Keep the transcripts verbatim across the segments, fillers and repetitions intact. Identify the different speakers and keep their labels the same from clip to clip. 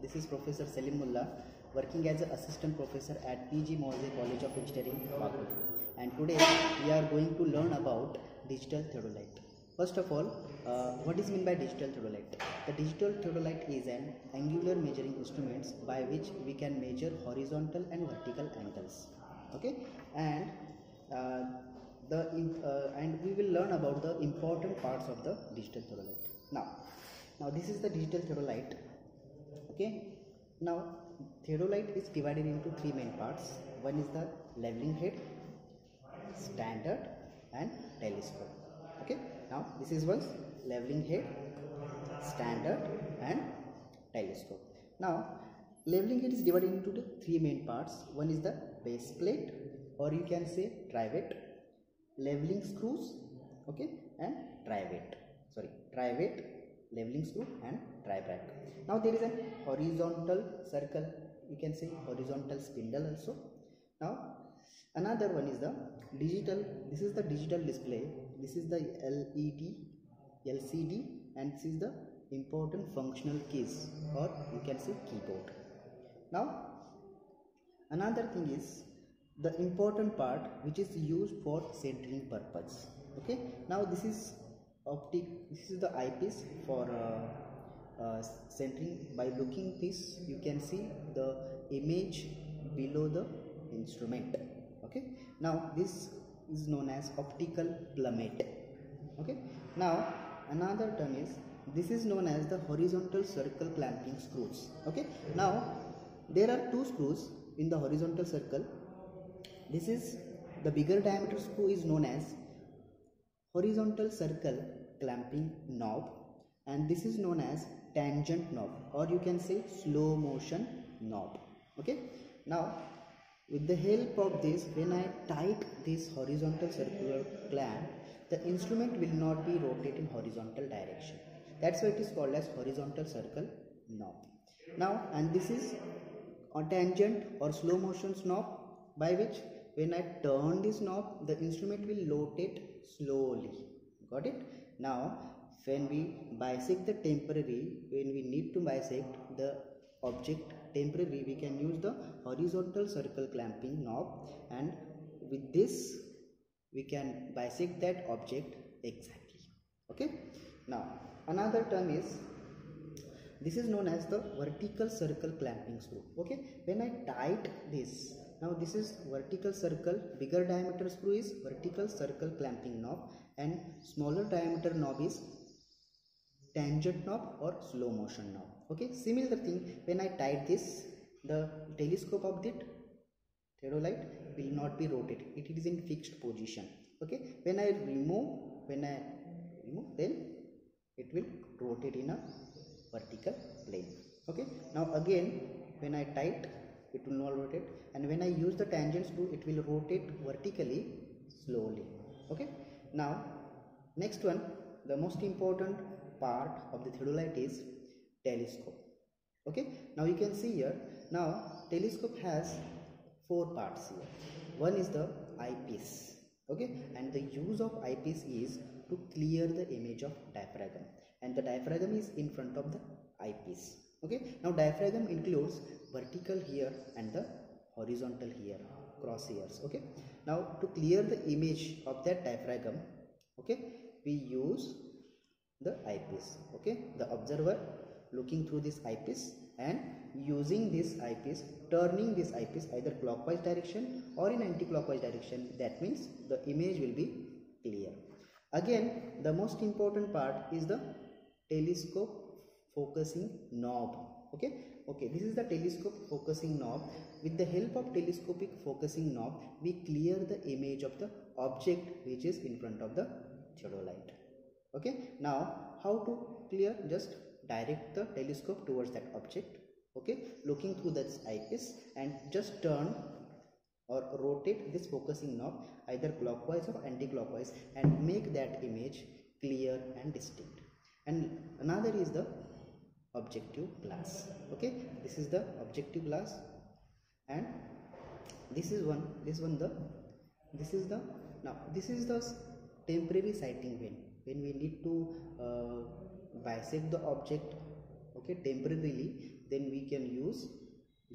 Speaker 1: This is Professor Salim Mullah, working as an assistant professor at P G Moise College of Engineering, Baku. And today we are going to learn about digital theodolite. First of all, uh, what is meant by digital theodolite? The digital theodolite is an angular measuring instrument by which we can measure horizontal and vertical angles. Okay, and uh, the uh, and we will learn about the important parts of the digital theodolite. Now, now this is the digital theodolite. Okay, now theodolite is divided into three main parts. One is the leveling head, standard, and telescope. Okay, now this is one leveling head, standard, and telescope. Now leveling head is divided into the three main parts. One is the base plate, or you can say trivet, leveling screws, okay, and trivet. Sorry, trivet, leveling screw, and tri-brack. Now there is a horizontal circle, you can say horizontal spindle also. Now another one is the digital. This is the digital display. This is the L E D, L C D, and this is the important functional keys, or you can say keyboard. Now another thing is the important part which is used for centering purpose. Okay, now this is optic, this is the eyepiece for uh, uh, centering. By looking this, you can see the image below the instrument. Okay, now this is known as optical plummet. Okay, now another term is, this is known as the horizontal circle clamping screws. Okay, now there are two screws in the horizontal circle. This is the bigger diameter screw is known as horizontal circle clamping knob, and this is known as tangent knob, or you can say slow motion knob. Okay, now with the help of this, when I tight this horizontal circular clamp, the instrument will not be rotated in horizontal direction. That's why it is called as horizontal circle knob. Now, and this is a tangent or slow motion knob, by which when I turn this knob, the instrument will rotate slowly. Got it? Now when we bisect the temporary, when we need to bisect the object temporary, we can use the horizontal circle clamping knob, and with this we can bisect that object exactly. Okay, now another term is, this is known as the vertical circle clamping screw. Okay, when I tight this, now this is vertical circle, bigger diameter screw is vertical circle clamping knob, and smaller diameter knob is tangent knob or slow motion knob. Okay, similar thing, when I tight this, the telescope of that theodolite will not be rotated, it is in fixed position. Okay, when I remove, when I remove, then it will rotate in a vertical plane. Okay, now again when I tight, it will not rotate, and when I use the tangent screw, it will rotate vertically slowly. Okay, now next one, the most important part of the theodolite is telescope. Okay, now you can see here, now telescope has four parts here. One is the eyepiece. Okay, and the use of eyepiece is to clear the image of diaphragm, and the diaphragm is in front of the eyepiece. Okay, now diaphragm includes vertical here and the horizontal here, cross hairs. Okay, now to clear the image of that diaphragm, okay, we use the eyepiece. Okay, the observer looking through this eyepiece and using this eyepiece, turning this eyepiece either clockwise direction or in anti-clockwise direction. That means the image will be clear. Again, the most important part is the telescope focusing knob. Okay, okay, this is the telescope focusing knob. With the help of telescopic focusing knob, we clear the image of the object which is in front of the theodolite. Okay, now how to clear? Just direct the telescope towards that object. Okay, looking through that eyepiece, and just turn or rotate this focusing knob either clockwise or anti-clockwise, and make that image clear and distinct. And another is the objective glass. Okay, this is the objective glass, and this is one, this one the, this is the, now this is the temporary sighting vein. When we need to uh, bisect the object, okay, temporarily, then we can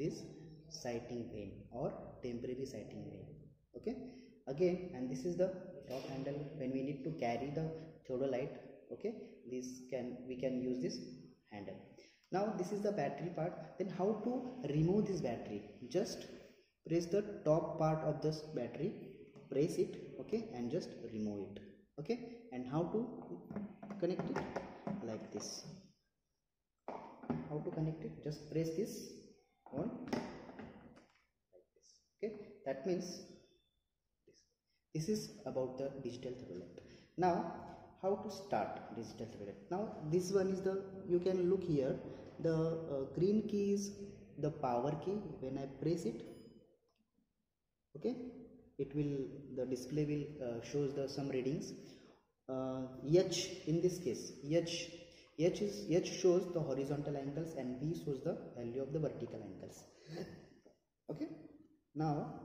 Speaker 1: is sighting vein or temporary sighting vein. Okay, again, and this is the top handle when we need to carry the theodolite. Okay, this can we can use this handle. Now this is the battery part. Then how to remove this battery? Just press the top part of this battery, press it, okay, and just remove it. Okay, and how to connect it? Like this. How to connect it? Just press this on like this. Okay, that means this. This is about the digital theodolite. Now how to start digital theodolite? Now this one is the, you can look here, the uh, green key is the power key. When I press it, okay, it will, the display will uh, shows the some readings. uh, H in this case, H H is H shows the horizontal angles and V shows the value of the vertical angles. Okay, now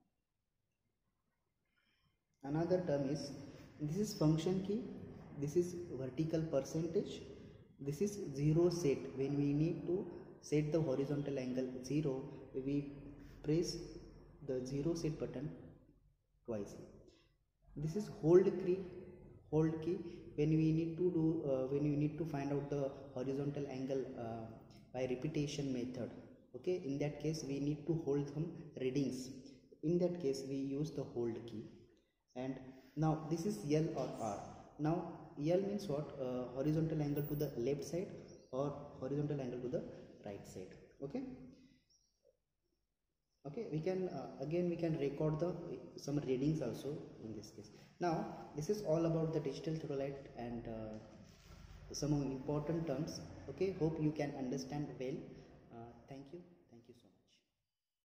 Speaker 1: another term is, this is function key, this is vertical percentage, this is zero set. When we need to set the horizontal angle zero, we press the zero set button twice. This is hold key, hold key when we need to do uh, when we need to find out the horizontal angle uh, by repetition method. Okay, in that case we need to hold some readings. In that case we use the hold key. And now this is L or R. Now L means what? Uh, horizontal angle to the left side or horizontal angle to the right side. Okay, okay, we can uh, again we can record the some readings also in this case. Now this is all about the digital theodolite and uh, some important terms. Okay, hope you can understand well. Uh, thank you.